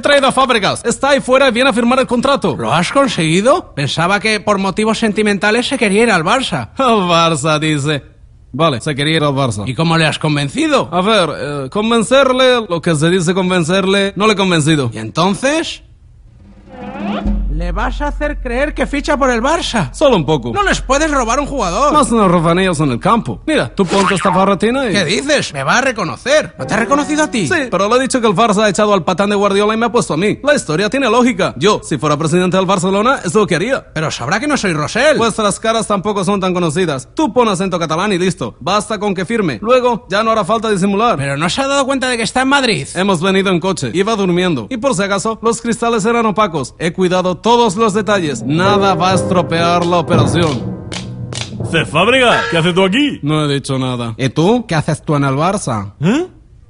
He traído a Fábregas. Está ahí fuera y viene a firmar el contrato. ¿Lo has conseguido? Pensaba que por motivos sentimentales se quería ir al Barça. Al Barça, dice. Vale, se quería ir al Barça. ¿Y cómo le has convencido? A ver, convencerle, lo que se dice convencerle, no le he convencido. ¿Y entonces? ¿Le vas a hacer creer que ficha por el Barça? Solo un poco. No les puedes robar un jugador. Más unos rofanillos en el campo. Mira, tú ponte esta farratina y... ¿Qué dices? Me va a reconocer. ¿No te ha reconocido a ti? Sí, pero le he dicho que el Barça ha echado al patán de Guardiola y me ha puesto a mí. La historia tiene lógica. Yo, si fuera presidente del Barcelona, es lo que haría. Pero sabrá que no soy Rosell. Vuestras caras tampoco son tan conocidas. Tú pon acento catalán y listo. Basta con que firme. Luego, ya no hará falta disimular. Pero no se ha dado cuenta de que está en Madrid. Hemos venido en coche. Iba durmiendo. Y por si acaso, los cristales eran opacos. He cuidado todos los detalles. Nada va a estropear la operación. Cés Fábregas, ¿qué haces tú aquí? No he dicho nada. ¿Y tú? ¿Qué haces tú en el Barça? ¿Eh?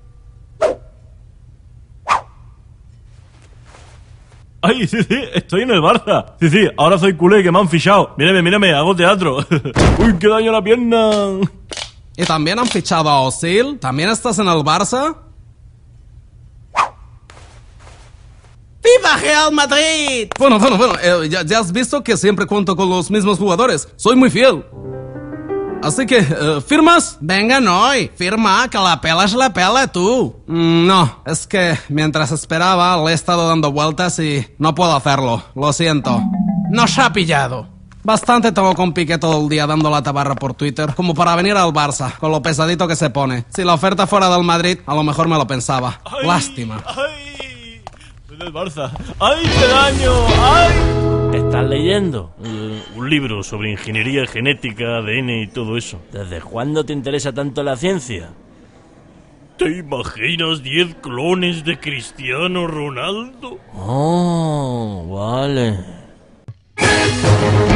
Ay, sí, estoy en el Barça. Sí, ahora soy culé que me han fichado. Mírame, hago teatro. Uy, qué daño a la pierna. ¿Y también han fichado a Osil? ¿También estás en el Barça? ¡Viva Real Madrid! Bueno, ya has visto que siempre cuento con los mismos jugadores. Soy muy fiel. Así que, ¿firmas? Venga, no, firma, que la pela es la pela, tú. No, es que mientras esperaba le he estado dando vueltas y no puedo hacerlo. Lo siento. Nos ha pillado. Bastante tengo con Piqué todo el día dando la tabarra por Twitter, como para venir al Barça, con lo pesadito que se pone. Si la oferta fuera del Madrid, a lo mejor me lo pensaba. Ay, Lástima. ¡Ay! Soy del Barça. ¡Ay, qué daño! ¡Ay! ¿Estás leyendo? Un libro sobre ingeniería genética, ADN y todo eso. ¿Desde cuándo te interesa tanto la ciencia? ¿Te imaginas 10 clones de Cristiano Ronaldo? Oh, vale.